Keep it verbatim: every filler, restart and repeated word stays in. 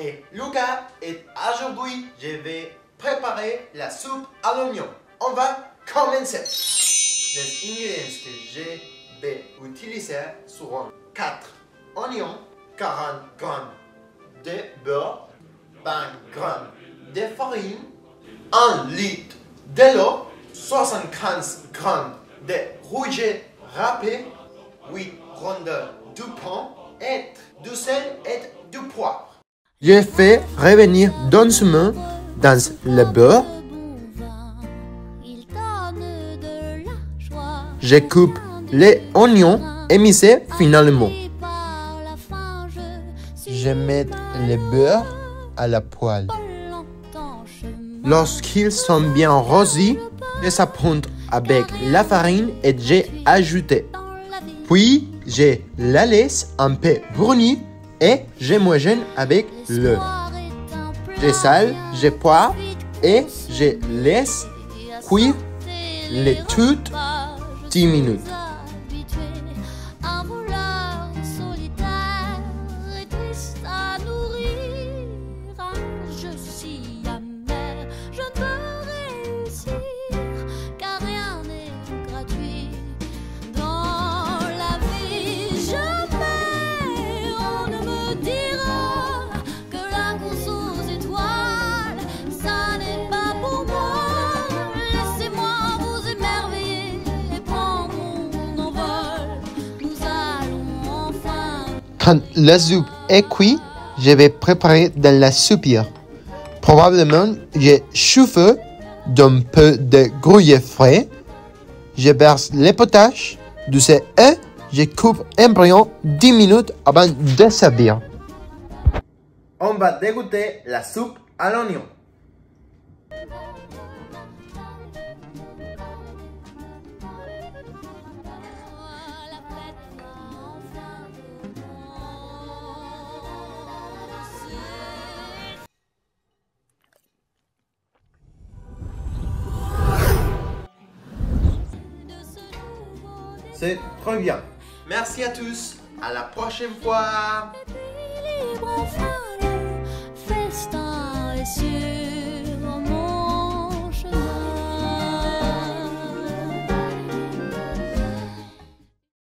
est Lucas et aujourd'hui je vais préparer la soupe à l'oignon. On va commencer. Les ingrédients que je vais utiliser seront quatre oignons, quarante grammes de beurre, vingt grammes de farine, un litre de l'eau, soixante-quinze grammes de rouge râpé, huit rondelles de pain et du sel et du poivre. Je fais revenir doucement dans le beurre. Je coupe les oignons émissés finalement. Je mets le beurre à la poêle. Lorsqu'ils sont bien rosés, je saponte avec la farine et j'ai ajouté. Puis, je la laisse un peu brunir et je moisonne avec l'eau. Je sale, je poivre et je laisse cuire les toutes dix minutes. Quand la soupe est cuite, je vais préparer dans la soupière. Probablement, je chauffe d'un peu de gruyère frais. Je verse le potage dessus et je coupe environ dix minutes avant de servir. On va dégoûter la soupe à l'oignon. C'est très bien. Merci à tous. À la prochaine fois.